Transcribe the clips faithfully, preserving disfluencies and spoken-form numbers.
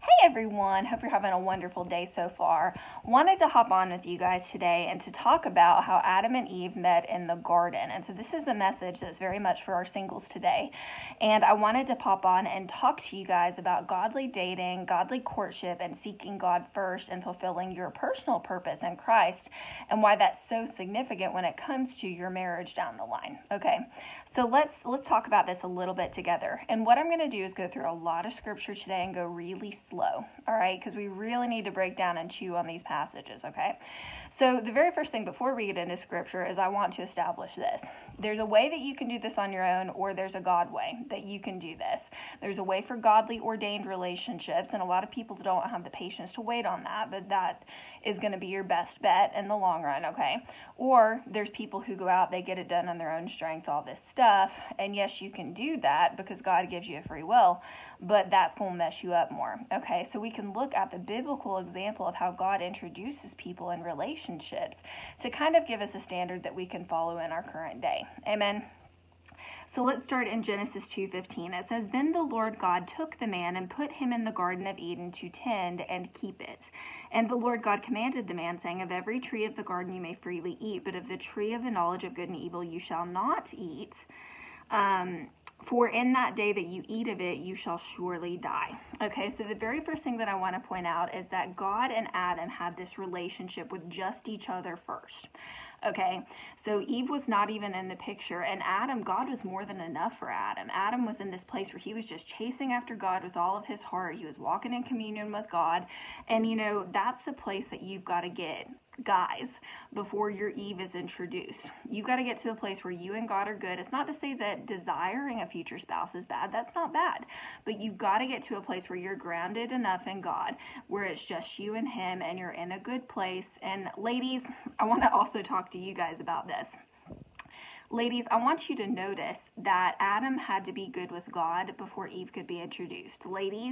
Hey everyone, hope you're having a wonderful day so far. Wanted to hop on with you guys today and to talk about how Adam and Eve met in the garden. And so this is a message that's very much for our singles today. And I wanted to pop on and talk to you guys about godly dating, godly courtship, and seeking God first and fulfilling your personal purpose in Christ, and why that's so significant when it comes to your marriage down the line. Okay, so let's let's talk about this a little bit together. And what I'm going to do is go through a lot of scripture today and go really slow, all right? Because we really need to break down and chew on these passages, okay? So the very first thing before we get into scripture is I want to establish this. There's a way that you can do this on your own, or there's a God way that you can do this. There's a way for godly ordained relationships, and a lot of people don't have the patience to wait on that, but that is going to be your best bet in the long run, okay? Or there's people who go out, they get it done on their own strength, all this stuff, and yes, you can do that because God gives you a free will, but that's going to mess you up more, okay? So we can look at the biblical example of how God introduces people in relationships to kind of give us a standard that we can follow in our current day. Amen. So let's start in Genesis two fifteen. It says, "Then the Lord God took the man and put him in the Garden of Eden to tend and keep it. And the Lord God commanded the man, saying, Of every tree of the garden you may freely eat, but of the tree of the knowledge of good and evil you shall not eat. Um, for in that day that you eat of it, you shall surely die." Okay, so the very first thing that I want to point out is that God and Adam had this relationship with just each other first. Okay, so Eve was not even in the picture, and Adam, God was more than enough for Adam. Adam was in this place where he was just chasing after God with all of his heart. He was walking in communion with God, and you know, that's the place that you've got to get, guys, before your Eve is introduced. You've got to get to a place where you and God are good. It's not to say that desiring a future spouse is bad. That's not bad. But you've got to get to a place where you're grounded enough in God, where it's just you and him, and you're in a good place. And ladies, I want to also talk to you guys about this. Ladies, I want you to notice that Adam had to be good with God before Eve could be introduced. Ladies,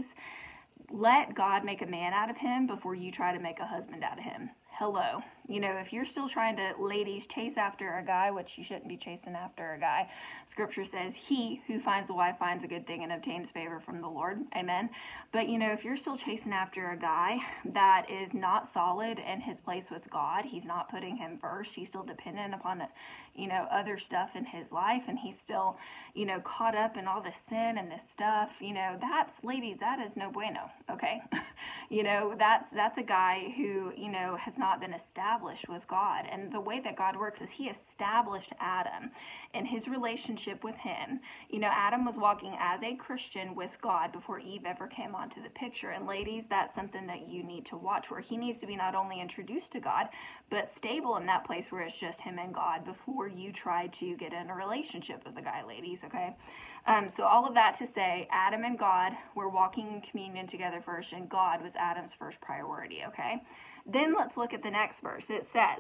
let God make a man out of him before you try to make a husband out of him. Hello. You know, if you're still trying to, ladies, chase after a guy, which you shouldn't be chasing after a guy, Scripture says, "He who finds a wife finds a good thing and obtains favor from the Lord." Amen. But, you know, if you're still chasing after a guy that is not solid in his place with God, he's not putting him first, he's still dependent upon, you know, other stuff in his life, and he's still, you know, caught up in all this sin and this stuff, you know, that's, ladies, that is no bueno, okay? You know, that's, that's a guy who, you know, has not been established with God. And the way that God works is he established Adam in his relationship with him. You know, Adam was walking as a Christian with God before Eve ever came onto the picture. And ladies, that's something that you need to watch, where he needs to be not only introduced to God, but stable in that place where it's just him and God before you try to get in a relationship with the guy, ladies, okay? Um, so all of that to say, Adam and God were walking in communion together first, and God was Adam's first priority, okay? Then let's look at the next verse. It says,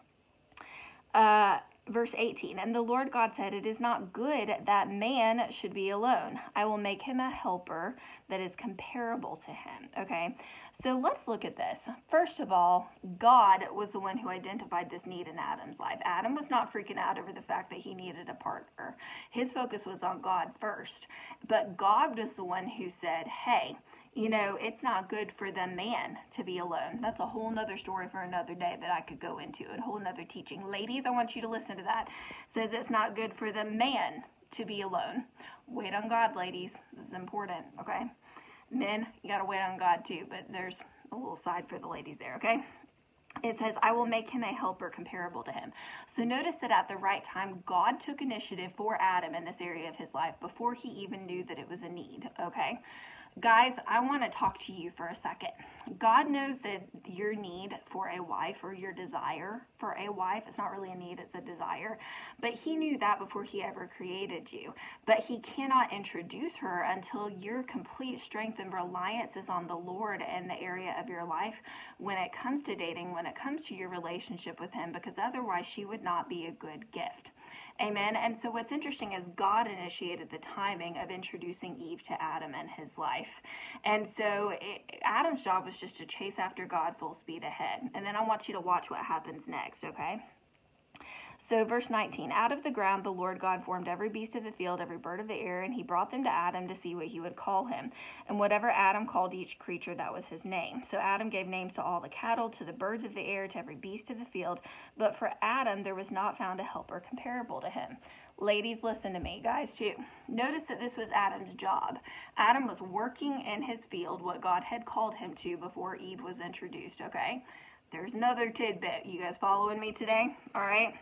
uh, verse eighteen, "And the Lord God said, It is not good that man should be alone. I will make him a helper that is comparable to him." Okay, so let's look at this. First of all, God was the one who identified this need in Adam's life. Adam was not freaking out over the fact that he needed a partner. His focus was on God first. But God was the one who said, hey, you know, it's not good for the man to be alone. That's a whole nother story for another day that I could go into, a whole nother teaching. Ladies, I want you to listen to that. It says it's not good for the man to be alone. Wait on God, ladies. This is important, okay? Men, you got to wait on God too, but there's a little side for the ladies there, okay? It says, "I will make him a helper comparable to him." So notice that at the right time, God took initiative for Adam in this area of his life before he even knew that it was a need, okay? Guys, I want to talk to you for a second. God knows that your need for a wife, or your desire for a wife, it's not really a need, it's a desire, but he knew that before he ever created you. But he cannot introduce her until your complete strength and reliance is on the Lord in the area of your life when it comes to dating, when it comes to your relationship with him, because otherwise she would not be a good gift. Amen. And so what's interesting is God initiated the timing of introducing Eve to Adam and his life. And so it, Adam's job was just to chase after God full speed ahead. And then I want you to watch what happens next, okay? So verse nineteen, out of the ground the Lord God formed every beast of the field, every bird of the air, and he brought them to Adam to see what he would call him. And whatever Adam called each creature, that was his name. So Adam gave names to all the cattle, to the birds of the air, to every beast of the field. But for Adam there was not found a helper comparable to him. Ladies, listen to me, guys, too. Notice that this was Adam's job. Adam was working in his field, what God had called him to before Eve was introduced, okay? There's another tidbit. You guys following me today? All right?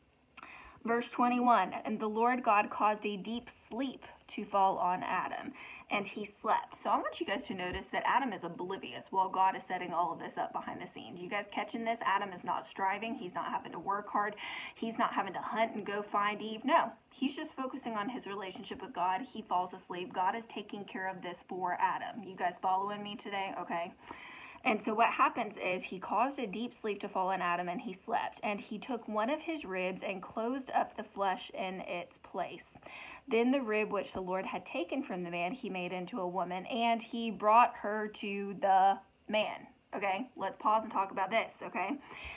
Verse twenty-one, and the Lord God caused a deep sleep to fall on Adam, and he slept. So I want you guys to notice that Adam is oblivious while God is setting all of this up behind the scenes. You guys catching this? Adam is not striving. He's not having to work hard. He's not having to hunt and go find Eve. No, he's just focusing on his relationship with God. He falls asleep. God is taking care of this for Adam. You guys following me today? Okay. And so what happens is he caused a deep sleep to fall on Adam, and he slept. And he took one of his ribs and closed up the flesh in its place. Then the rib which the Lord had taken from the man, he made into a woman, and he brought her to the man. Okay, let's pause and talk about this, okay?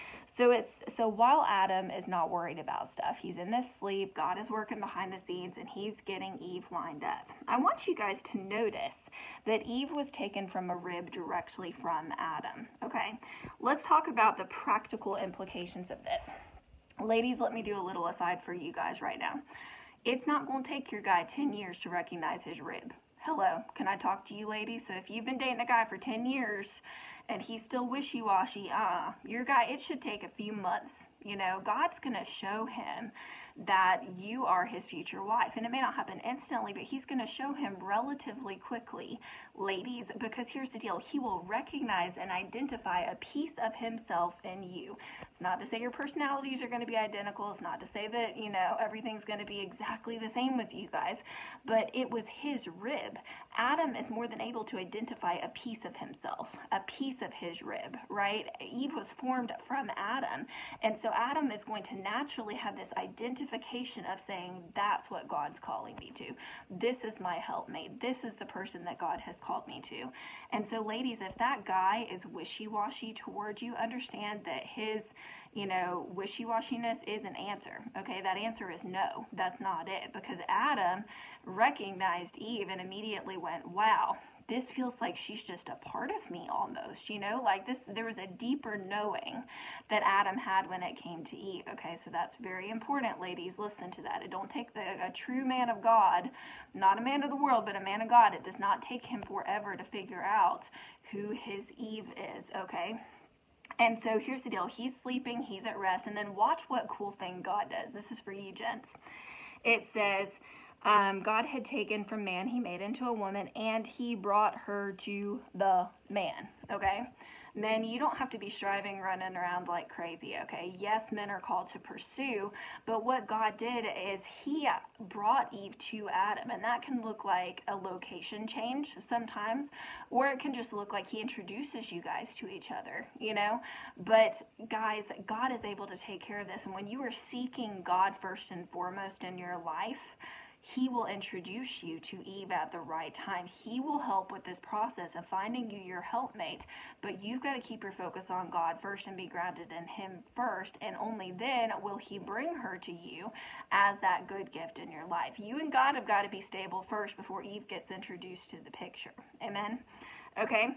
So it's so while Adam is not worried about stuff, he's in this sleep, God is working behind the scenes, and he's getting Eve lined up. I want you guys to notice that Eve was taken from a rib directly from Adam, okay? Let's talk about the practical implications of this. Ladies, let me do a little aside for you guys right now. It's not going to take your guy ten years to recognize his rib. Hello, can I talk to you ladies? So if you've been dating a guy for ten years and he's still wishy-washy, uh, your guy, it should take a few months. You know, God's going to show him that you are his future wife. And it may not happen instantly, but he's going to show him relatively quickly, ladies, because here's the deal. He will recognize and identify a piece of himself in you. It's not to say your personalities are going to be identical. It's not to say that, you know, everything's going to be exactly the same with you guys, but it was his rib. Adam is more than able to identify a piece of himself, a piece of his rib, right? Eve was formed from Adam. And so Adam is going to naturally have this identification of saying, that's what God's calling me to. This is my helpmate. This is the person that God has called me to. And so ladies, if that guy is wishy-washy towards you, understand that his, you know, wishy-washiness is an answer. Okay, that answer is no, that's not it. Because Adam recognized Eve and immediately went, wow, this feels like she's just a part of me almost, you know, like this, there was a deeper knowing that Adam had when it came to Eve. Okay, so that's very important, ladies. Listen to that. It don't take the, a true man of God, not a man of the world, but a man of God. It does not take him forever to figure out who his Eve is, okay? And so here's the deal. He's sleeping, he's at rest, and then watch what cool thing God does. This is for you, gents. It says, Um, God had taken from man, he made into a woman, and he brought her to the man, okay? Men, you don't have to be striving, running around like crazy, okay? Yes, men are called to pursue, but what God did is he brought Eve to Adam, and that can look like a location change sometimes, or it can just look like he introduces you guys to each other, you know? But guys, God is able to take care of this, and when you are seeking God first and foremost in your life, he will introduce you to Eve at the right time. He will help with this process of finding you your helpmate, but you've got to keep your focus on God first and be grounded in him first, and only then will he bring her to you as that good gift in your life. You and God have got to be stable first before Eve gets introduced to the picture. Amen? Okay?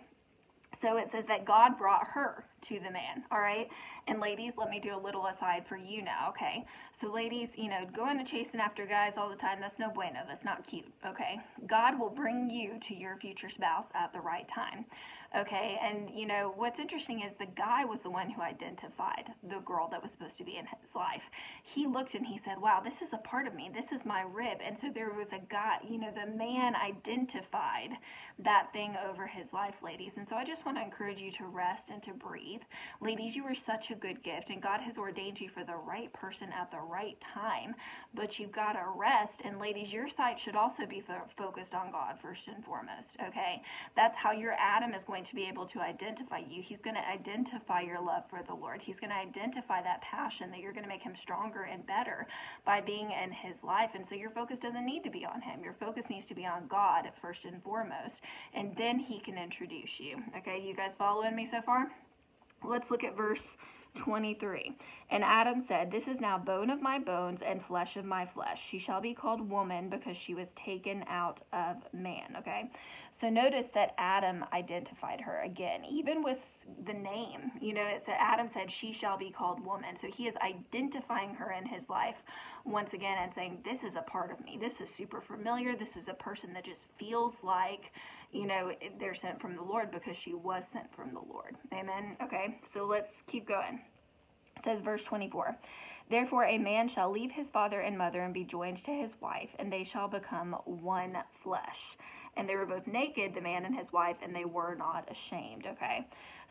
So it says that God brought her to the man, all right? And ladies, let me do a little aside for you now, okay? So ladies, you know, going and chasing after guys all the time, that's no bueno. That's not cute, okay? God will bring you to your future spouse at the right time, okay? And, you know, what's interesting is the guy was the one who identified the girl that was supposed to be in his life. He looked and he said, wow, this is a part of me. This is my rib. And so there was a guy, you know, the man identified that thing over his life, ladies. And so I just want to encourage you to rest and to breathe. Ladies, you are such a good gift, and God has ordained you for the right person at the right time, but you've got to rest. And ladies, your sight should also be fo- focused on God first and foremost, okay? That's how your Adam is going to be able to identify you. He's going to identify your love for the Lord. He's going to identify that passion that you're going to make him stronger and better by being in his life. And so your focus doesn't need to be on him. Your focus needs to be on God first and foremost, and then he can introduce you. Okay, you guys following me so far? Let's look at verse twenty-three. And Adam said, "This is now bone of my bones and flesh of my flesh. She shall be called woman because she was taken out of man." Okay? So notice that Adam identified her again, even with the name. You know, it said, Adam said, "She shall be called woman." So he is identifying her in his life once again and saying, "This is a part of me. This is super familiar. This is a person that just feels like, you know, they're sent from the Lord because she was sent from the Lord." Amen? Okay, so let's keep going. It says, verse twenty-four, "Therefore a man shall leave his father and mother and be joined to his wife, and they shall become one flesh. And they were both naked, the man and his wife, and they were not ashamed." Okay,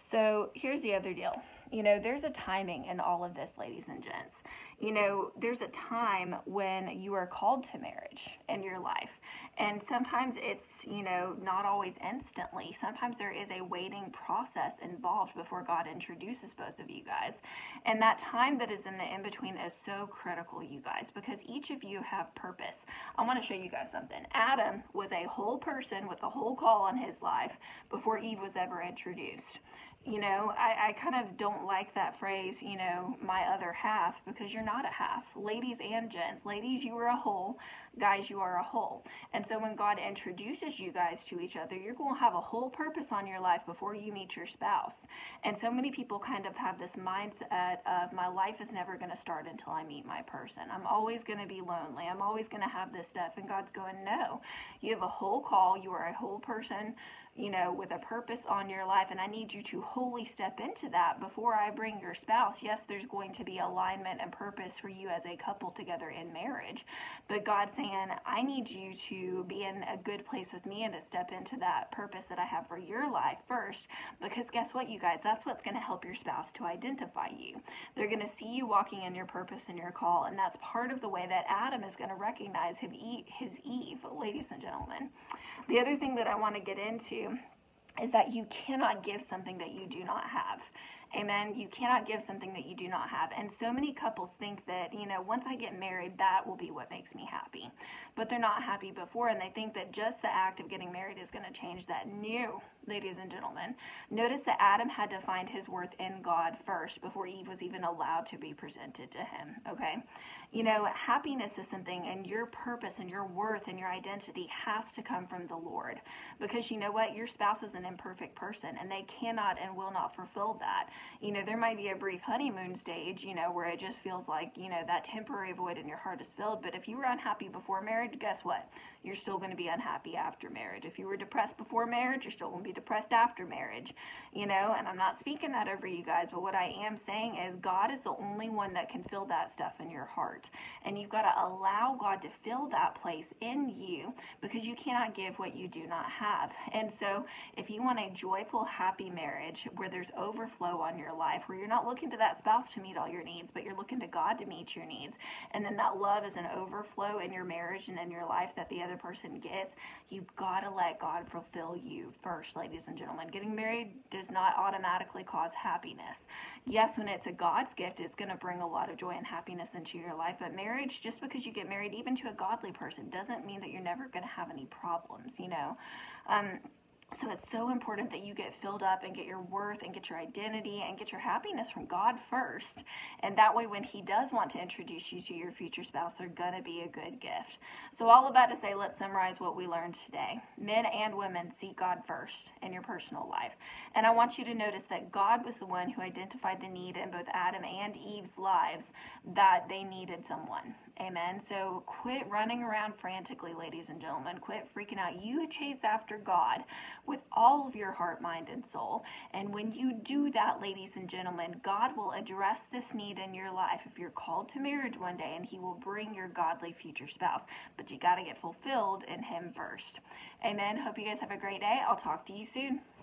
so here's the other deal. You know, there's a timing in all of this, ladies and gents. You know, there's a time when you are called to marriage in your life. And sometimes it's, you know, not always instantly. Sometimes there is a waiting process involved before God introduces both of you guys. And that time that is in the in-between is so critical, you guys, because each of you have purpose. I want to show you guys something. Adam was a whole person with a whole call on his life before Eve was ever introduced. You know, I, I kind of don't like that phrase, you know, my other half, because you're not a half. Ladies and gents, ladies, you are a whole. Guys, you are a whole. And so when God introduces you guys to each other, you're going to have a whole purpose on your life before you meet your spouse. And so many people kind of have this mindset of, my life is never going to start until I meet my person. I'm always going to be lonely. I'm always going to have this stuff. And God's going, no, you have a whole call. You are a whole person, you know, with a purpose on your life, and I need you to wholly step into that before I bring your spouse. Yes, there's going to be alignment and purpose for you as a couple together in marriage, but God's saying, I need you to be in a good place with me and to step into that purpose that I have for your life first, because guess what, you guys, that's what's going to help your spouse to identify you. They're going to see you walking in your purpose and your call, and that's part of the way that Adam is going to recognize his Eve, ladies and gentlemen. The other thing that I want to get into is that you cannot give something that you do not have. Amen. You cannot give something that you do not have. And so many couples think that, you know, once I get married, that will be what makes me happy. But they're not happy before, and they think that just the act of getting married is going to change that. No, ladies and gentlemen. Notice that Adam had to find his worth in God first before Eve was even allowed to be presented to him. Okay? You know, happiness is something, and your purpose and your worth and your identity has to come from the Lord. Because you know what? Your spouse is an imperfect person, and they cannot and will not fulfill that. You know, there might be a brief honeymoon stage, you know, where it just feels like, you know, that temporary void in your heart is filled. But if you were unhappy before marriage, guess what? You're still going to be unhappy after marriage. If you were depressed before marriage, you're still going to be depressed after marriage. You know, and I'm not speaking that over you guys, but what I am saying is God is the only one that can fill that stuff in your heart. And you've got to allow God to fill that place in you, because you cannot give what you do not have. And so if you want a joyful, happy marriage where there's overflow on your life, where you're not looking to that spouse to meet all your needs, but you're looking to God to meet your needs, and then that love is an overflow in your marriage and in your life that the other person gets, you've got to let God fulfill you first, ladies and gentlemen. Getting married does not automatically cause happiness. Yes, when it's a God's gift, it's going to bring a lot of joy and happiness into your life, but marriage, just because you get married even to a godly person, doesn't mean that you're never going to have any problems, you know. Um, So it's so important that you get filled up and get your worth and get your identity and get your happiness from God first. And that way, when He does want to introduce you to your future spouse, they're going to be a good gift. So all of that to say, let's summarize what we learned today. Men and women, seek God first in your personal life. And I want you to notice that God was the one who identified the need in both Adam and Eve's lives that they needed someone. Amen. So quit running around frantically, ladies and gentlemen. Quit freaking out. You chase after God with all of your heart, mind, and soul. And when you do that, ladies and gentlemen, God will address this need in your life if you're called to marriage one day, and He will bring your godly future spouse. But you got to get fulfilled in Him first. Amen. Hope you guys have a great day. I'll talk to you soon.